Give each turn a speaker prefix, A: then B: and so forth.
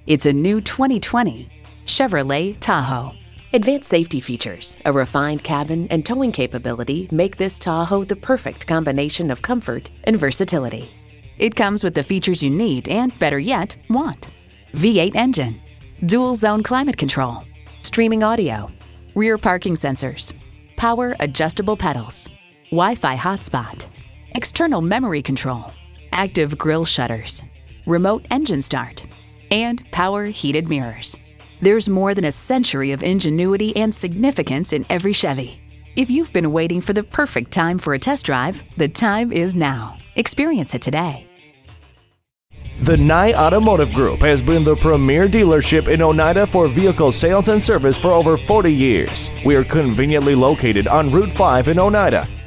A: It's a new 2020 Chevrolet Tahoe. Advanced safety features, a refined cabin, and towing capability make this Tahoe the perfect combination of comfort and versatility. It comes with the features you need and, better yet, want. V8 engine, dual zone climate control, streaming audio, rear parking sensors, power adjustable pedals, Wi-Fi hotspot, external memory control, active grille shutters, remote engine start, and power heated mirrors. There's more than a century of ingenuity and significance in every Chevy. If you've been waiting for the perfect time for a test drive, the time is now. Experience it today.
B: The Nye Automotive Group has been the premier dealership in Oneida for vehicle sales and service for over 40 years. We are conveniently located on Route 5 in Oneida.